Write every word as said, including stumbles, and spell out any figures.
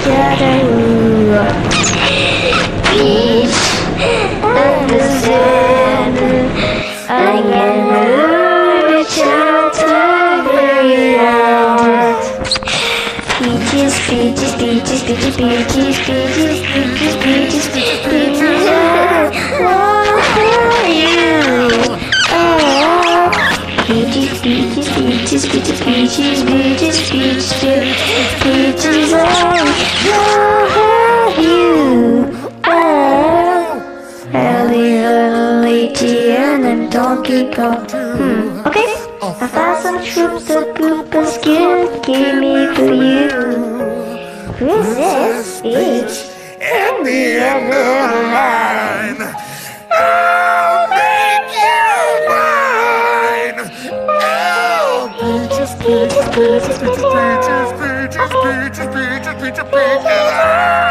other. Peach and the sand. I can reach out to the out. Peaches, peaches, peaches, peaches, peaches, peaches, peaches, peaches, peaches, peaches. Oh, you. Oh. Peaches, peaches, peaches, peaches, peaches, peaches, peaches, peaches, peaches. Oh, you. Oh. Ellie, Ellie, and I'm Donkey Kong. Hmm. Okay. A thousand troops of Koopas give me for you. Who is this? Peach. And the other line. I'll make you mine. Oh, peaches, peaches, peaches, peaches, peaches, peaches, peaches, peaches, peaches, peaches, peaches.